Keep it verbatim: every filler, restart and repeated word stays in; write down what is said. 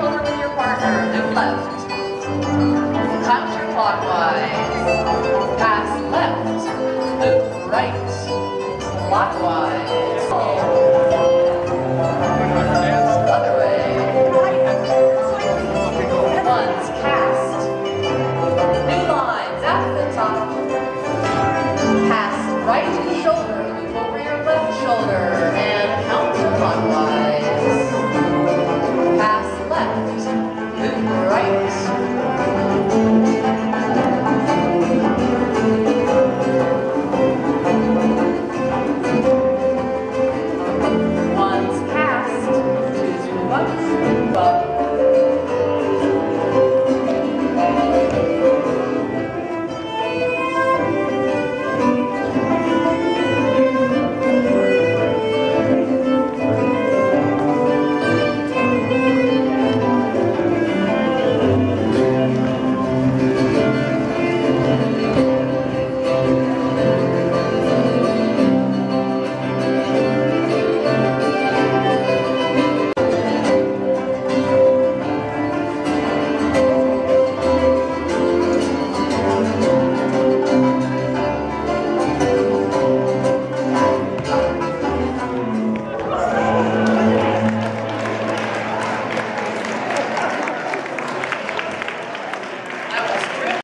shoulder with your partner, move left. Counterclockwise, pass left, move right. Clockwise. Other way. Ones cast. New lines at the top. Pass right shoulder, move over your left shoulder, and counterclockwise. Pass left, move